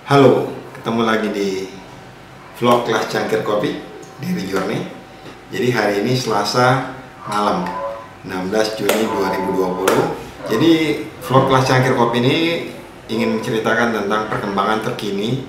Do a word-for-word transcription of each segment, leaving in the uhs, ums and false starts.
Halo, ketemu lagi di vlog kelas cangkir kopi dari Journey. Jadi hari ini Selasa malam, enam belas Juni dua ribu dua puluh. Jadi vlog kelas cangkir kopi ini ingin menceritakan tentang perkembangan terkini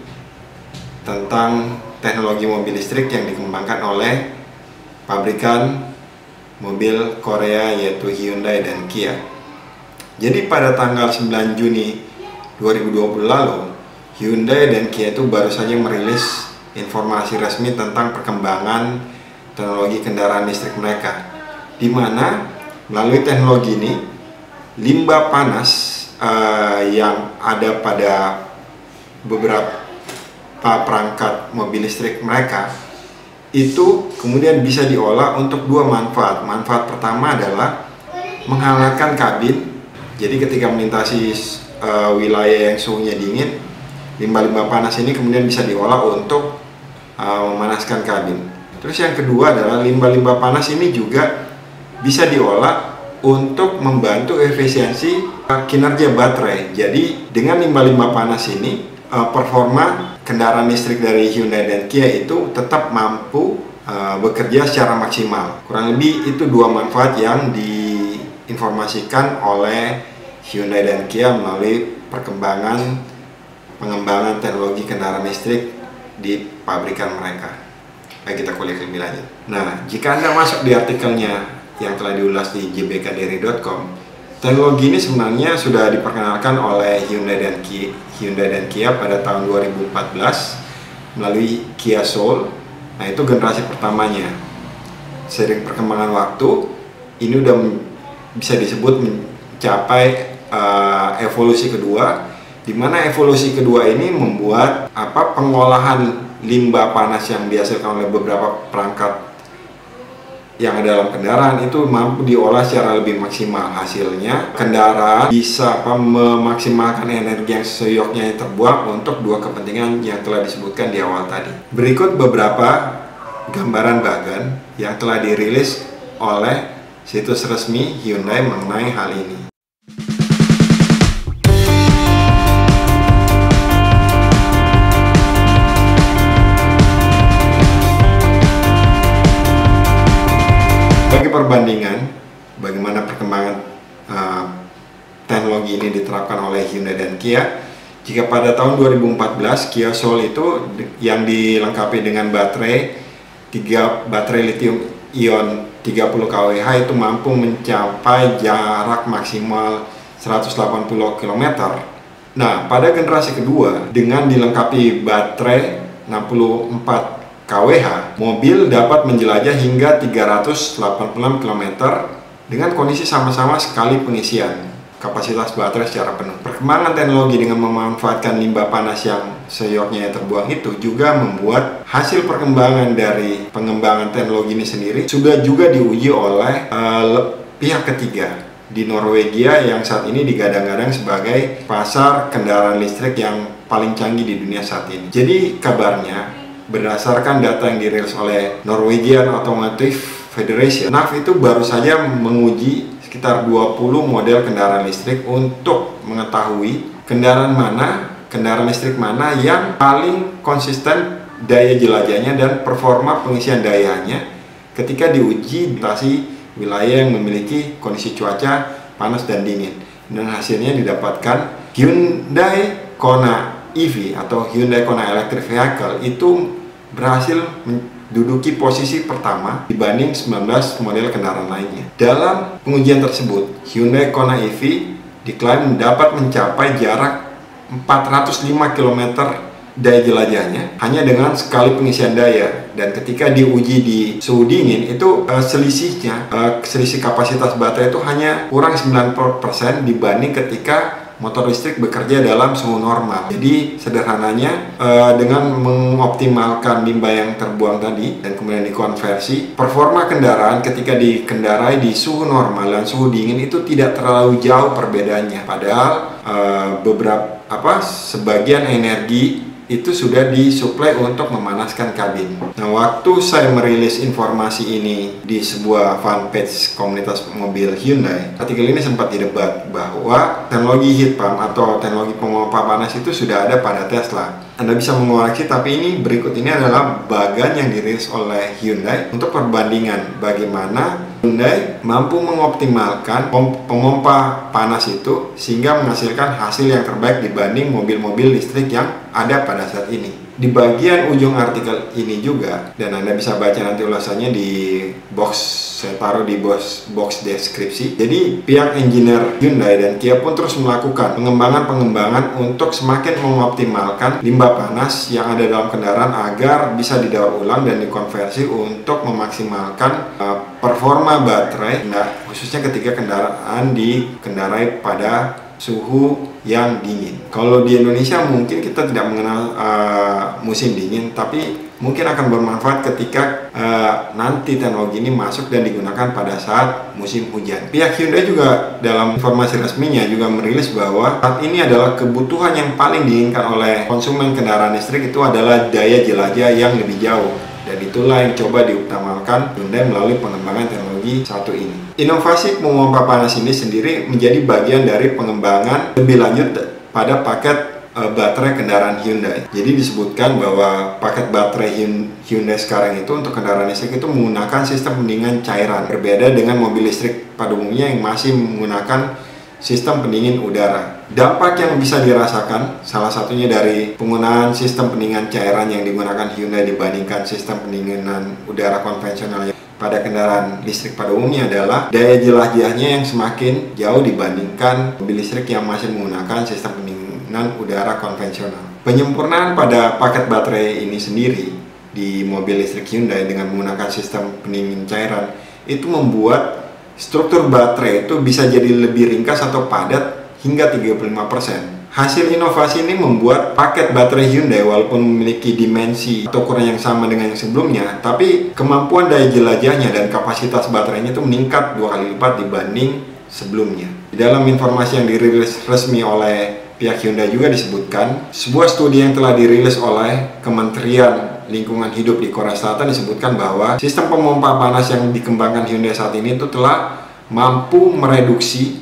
tentang teknologi mobil listrik yang dikembangkan oleh pabrikan mobil Korea yaitu Hyundai dan Kia. Jadi pada tanggal sembilan Juni dua ribu dua puluh lalu, Hyundai dan Kia itu baru saja merilis informasi resmi tentang perkembangan teknologi kendaraan listrik mereka, di mana melalui teknologi ini limbah panas uh, yang ada pada beberapa perangkat mobil listrik mereka itu kemudian bisa diolah untuk dua manfaat. Manfaat pertama adalah menghangatkan kabin. Jadi ketika melintasi uh, wilayah yang suhunya dingin, limbah-limbah panas ini kemudian bisa diolah untuk uh, memanaskan kabin. Terus yang kedua adalah limbah-limbah panas ini juga bisa diolah untuk membantu efisiensi uh, kinerja baterai. Jadi dengan limbah-limbah panas ini uh, performa kendaraan listrik dari Hyundai dan Kia itu tetap mampu uh, bekerja secara maksimal. Kurang lebih itu dua manfaat yang diinformasikan oleh Hyundai dan Kia melalui perkembangan pengembangan teknologi kendaraan listrik di pabrikan mereka. Baik, kita kulik lebih lanjut. Nah, jika Anda masuk di artikelnya yang telah diulas di j b k d r i dot com, teknologi ini sebenarnya sudah diperkenalkan oleh Hyundai dan Kia, Hyundai dan Kia pada tahun dua ribu empat belas melalui Kia Soul. Nah, itu generasi pertamanya. Seiring perkembangan waktu, ini udah bisa disebut mencapai uh, evolusi kedua, di mana evolusi kedua ini membuat apa pengolahan limbah panas yang dihasilkan oleh beberapa perangkat yang ada dalam kendaraan itu mampu diolah secara lebih maksimal. Hasilnya kendaraan bisa apa, memaksimalkan energi yang seyoknya yang terbuang untuk dua kepentingan yang telah disebutkan di awal tadi. Berikut beberapa gambaran bagan yang telah dirilis oleh situs resmi Hyundai mengenai hal ini. Bagi perbandingan bagaimana perkembangan uh, teknologi ini diterapkan oleh Hyundai dan Kia, jika pada tahun dua ribu empat belas Kia Soul itu yang dilengkapi dengan baterai tiga baterai lithium ion tiga puluh kilowatt itu mampu mencapai jarak maksimal seratus delapan puluh kilometer. Nah, pada generasi kedua dengan dilengkapi baterai enam puluh empat kilowatt, mobil dapat menjelajah hingga tiga ratus delapan puluh enam kilometer dengan kondisi sama-sama sekali pengisian kapasitas baterai secara penuh. Perkembangan teknologi dengan memanfaatkan limbah panas yang seyoknya yang terbuang itu juga membuat hasil perkembangan dari pengembangan teknologi ini sendiri sudah juga diuji oleh uh, pihak ketiga di Norwegia yang saat ini digadang-gadang sebagai pasar kendaraan listrik yang paling canggih di dunia saat ini. Jadi kabarnya, berdasarkan data yang dirilis oleh Norwegian Automotive Federation, N A F itu baru saja menguji sekitar dua puluh model kendaraan listrik untuk mengetahui kendaraan mana, kendaraan listrik mana yang paling konsisten daya jelajahnya dan performa pengisian dayanya ketika diuji di wilayah yang memiliki kondisi cuaca panas dan dingin. Dan hasilnya didapatkan Hyundai Kona E V atau Hyundai Kona Electric Vehicle itu berhasil menduduki posisi pertama dibanding sembilan belas model kendaraan lainnya. Dalam pengujian tersebut, Hyundai Kona E V diklaim dapat mencapai jarak empat ratus lima kilometer daya jelajahnya hanya dengan sekali pengisian daya, dan ketika diuji di suhu dingin itu uh, selisihnya uh, selisih kapasitas baterai itu hanya kurang sembilan puluh persen dibanding ketika motor listrik bekerja dalam suhu normal. Jadi sederhananya uh, dengan mengoptimalkan limbah yang terbuang tadi dan kemudian dikonversi, performa kendaraan ketika dikendarai di suhu normal dan suhu dingin itu tidak terlalu jauh perbedaannya. Padahal uh, beberapa apa sebagian energi itu sudah disuplai untuk memanaskan kabin. Nah, waktu saya merilis informasi ini di sebuah fanpage komunitas mobil Hyundai, artikel ini sempat didebat bahwa teknologi heat pump atau teknologi pemompa panas itu sudah ada pada Tesla. Anda bisa mengoreksi, tapi ini berikut ini adalah bagan yang dirilis oleh Hyundai untuk perbandingan bagaimana Hyundai mampu mengoptimalkan pemompa panas itu sehingga menghasilkan hasil yang terbaik dibanding mobil-mobil listrik yang ada pada saat ini. Di bagian ujung artikel ini juga, dan Anda bisa baca nanti ulasannya di box, saya taruh di box, box deskripsi. Jadi pihak engineer Hyundai dan Kia pun terus melakukan pengembangan-pengembangan untuk semakin mengoptimalkan limbah panas yang ada dalam kendaraan agar bisa didaur ulang dan dikonversi untuk memaksimalkan uh, performa baterai, nah, khususnya ketika kendaraan dikendarai pada suhu yang dingin. Kalau di Indonesia mungkin kita tidak mengenal uh, musim dingin, tapi mungkin akan bermanfaat ketika uh, nanti teknologi ini masuk dan digunakan pada saat musim hujan. Pihak Hyundai juga dalam informasi resminya juga merilis bahwa saat ini adalah kebutuhan yang paling diinginkan oleh konsumen kendaraan listrik itu adalah daya jelajah yang lebih jauh. Dan itulah yang coba diutamakan Hyundai melalui pengembangan teknologi satu ini. Inovasi pemompa panas ini sendiri menjadi bagian dari pengembangan lebih lanjut pada paket e, baterai kendaraan Hyundai. Jadi disebutkan bahwa paket baterai Hyundai sekarang itu untuk kendaraan listrik itu menggunakan sistem pendinginan cairan. Berbeda dengan mobil listrik pada umumnya yang masih menggunakan sistem pendingin udara. Dampak yang bisa dirasakan salah satunya dari penggunaan sistem pendinginan cairan yang digunakan Hyundai dibandingkan sistem pendinginan udara konvensional pada kendaraan listrik pada umumnya adalah daya jelajahnya yang semakin jauh dibandingkan mobil listrik yang masih menggunakan sistem pendinginan udara konvensional. Penyempurnaan pada paket baterai ini sendiri di mobil listrik Hyundai dengan menggunakan sistem pendingin cairan itu membuat struktur baterai itu bisa jadi lebih ringkas atau padat hingga tiga puluh lima persen. Hasil inovasi ini membuat paket baterai Hyundai walaupun memiliki dimensi atau ukuran yang sama dengan yang sebelumnya, tapi kemampuan daya jelajahnya dan kapasitas baterainya itu meningkat dua kali lipat dibanding sebelumnya. Di dalam informasi yang dirilis resmi oleh pihak Hyundai juga disebutkan, sebuah studi yang telah dirilis oleh Kementerian Lingkungan Hidup di Korea Selatan disebutkan bahwa sistem pemompa panas yang dikembangkan Hyundai saat ini itu telah mampu mereduksi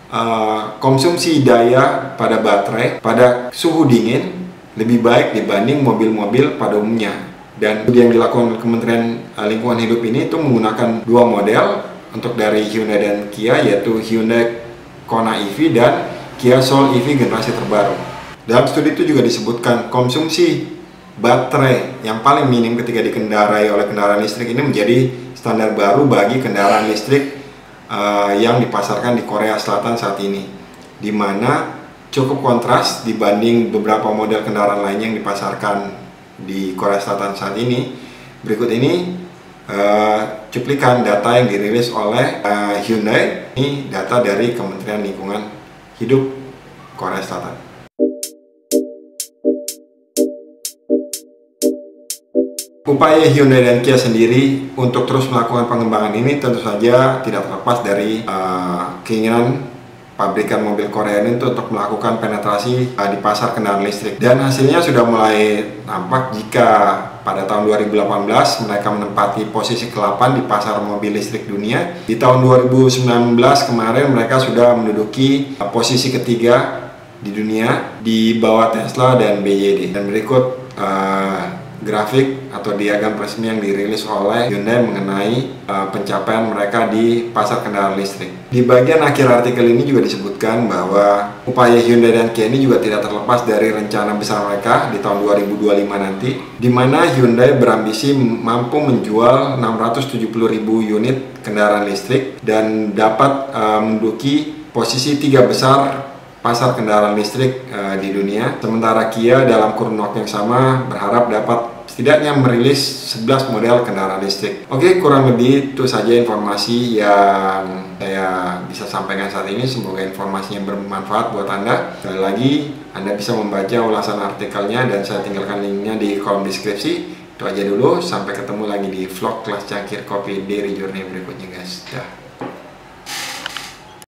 uh, konsumsi daya pada baterai pada suhu dingin lebih baik dibanding mobil-mobil pada umumnya. Dan studi yang dilakukan Kementerian Lingkungan Hidup ini itu menggunakan dua model untuk dari Hyundai dan Kia, yaitu Hyundai Kona E V dan Kia Soul E V generasi terbaru. Dalam studi itu juga disebutkan konsumsi baterai yang paling minim ketika dikendarai oleh kendaraan listrik ini menjadi standar baru bagi kendaraan listrik uh, yang dipasarkan di Korea Selatan saat ini, di mana cukup kontras dibanding beberapa model kendaraan lainnya yang dipasarkan di Korea Selatan saat ini. Berikut ini uh, cuplikan data yang dirilis oleh uh, Hyundai. Ini data dari Kementerian Lingkungan Hidup Korea Selatan. Upaya Hyundai dan Kia sendiri untuk terus melakukan pengembangan ini tentu saja tidak terlepas dari uh, keinginan pabrikan mobil Korea ini untuk melakukan penetrasi uh, di pasar kendaraan listrik. Dan hasilnya sudah mulai nampak jika pada tahun dua ribu delapan belas mereka menempati posisi ke delapan di pasar mobil listrik dunia. Di tahun dua ribu sembilan belas kemarin mereka sudah menduduki uh, posisi ketiga di dunia di bawah Tesla dan B Y D. Dan berikut uh, grafik atau diagram resmi yang dirilis oleh Hyundai mengenai uh, pencapaian mereka di pasar kendaraan listrik. Di bagian akhir artikel ini juga disebutkan bahwa upaya Hyundai dan Kia ini juga tidak terlepas dari rencana besar mereka di tahun dua ribu dua puluh lima nanti, di mana Hyundai berambisi mampu menjual enam ratus tujuh puluh ribu unit kendaraan listrik dan dapat uh, menduduki posisi tiga besar pasar kendaraan listrik uh, di dunia. Sementara Kia dalam kurun waktu yang sama berharap dapat setidaknya merilis sebelas model kendaraan listrik. Oke, kurang lebih itu saja informasi yang saya bisa sampaikan saat ini. Semoga informasinya bermanfaat buat Anda. Sekali lagi, Anda bisa membaca ulasan artikelnya dan saya tinggalkan linknya di kolom deskripsi. Itu aja dulu, sampai ketemu lagi di vlog kelas cangkir kopi dari Journey berikutnya guys. Dah.